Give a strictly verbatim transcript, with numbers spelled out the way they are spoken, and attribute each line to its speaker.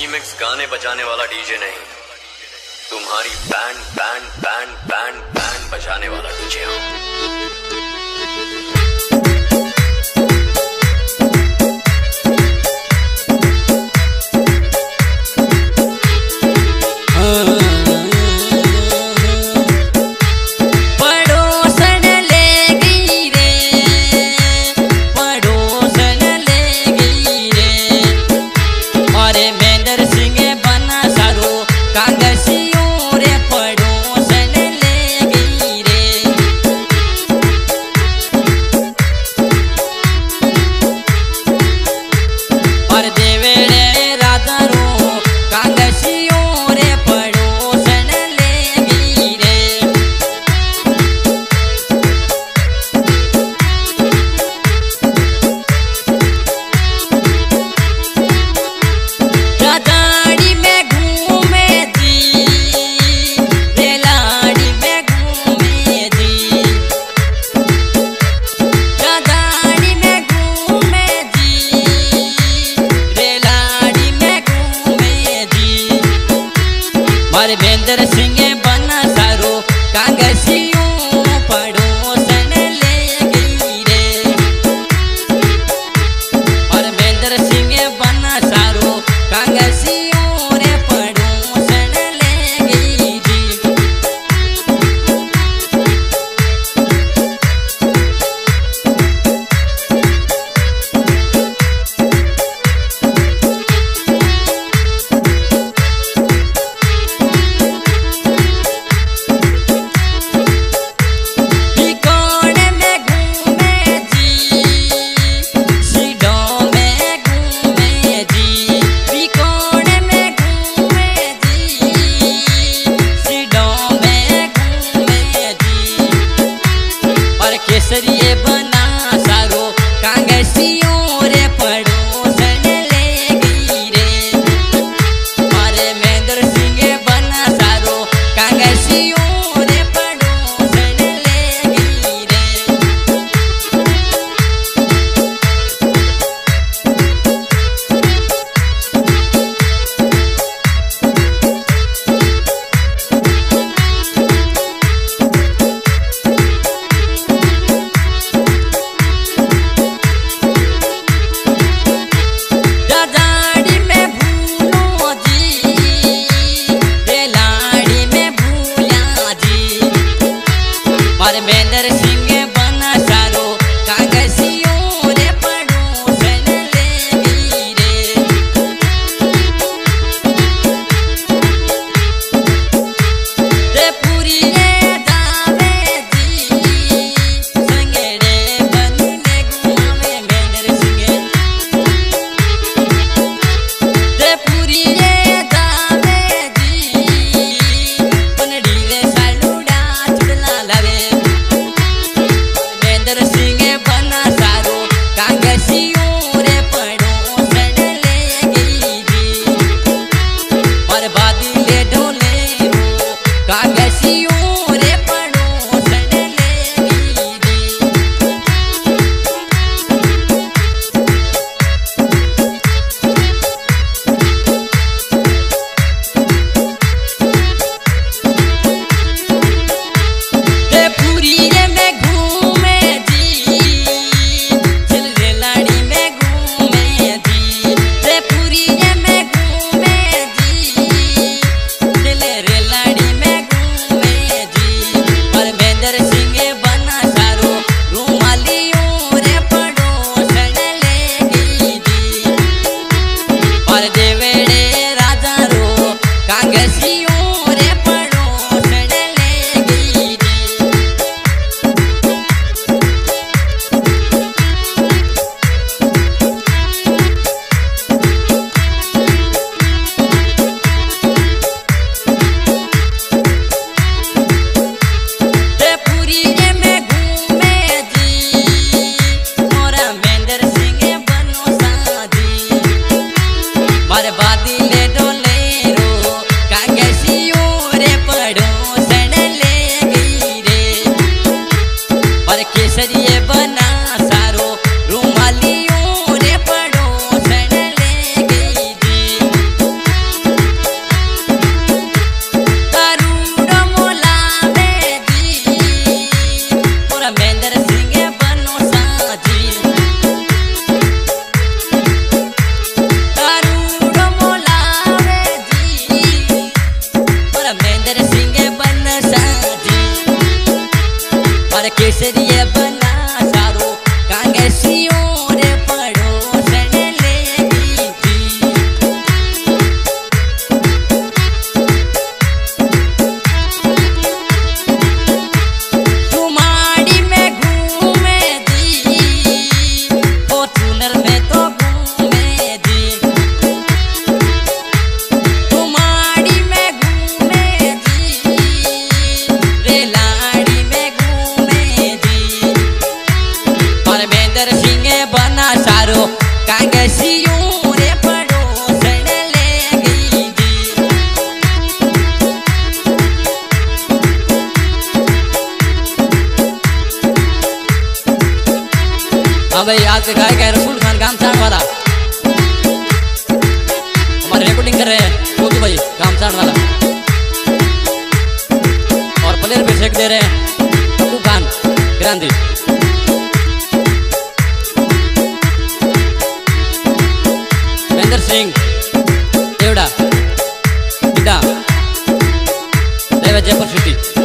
Speaker 1: Remix गाने बजाने वाला डीजे नहीं, तुम्हारी band band band band band बजाने वाला डीजे हूँ।
Speaker 2: महेंद्र सिंह बना सारो कांगसियों पड़ोसन ले गई रे। और महेंद्र सिंह बना सारो कांगसियों रे पड़ोसन ले गई जी।
Speaker 3: त्रिकोण
Speaker 2: हाँ भाई, आज के गायक है रसूल खान गामसाण वाला, हमारे रिकॉर्डिंग कर रहे हैं छोटू भाई गामसाण वाला, और प्लेयर पे शेक दे रहे हैं टप्पू खान क्रांति। महेंद्र सिंह देवड़ा, जयपुर सिटी।